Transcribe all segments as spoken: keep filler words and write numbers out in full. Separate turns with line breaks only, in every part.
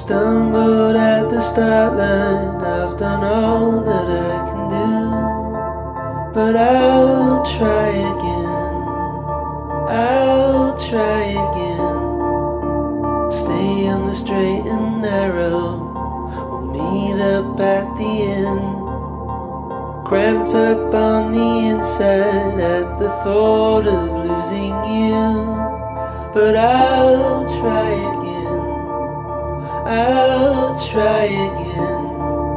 Stumbled at the start line, I've done all that I can do, but I'll try again, I'll try again. Stay on the straight and narrow, we'll meet up at the end. Cramped up on the inside at the thought of losing you, but I'll try again, I'll try again.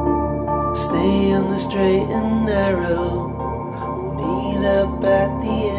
Stay on the straight and narrow, we'll meet up at the end.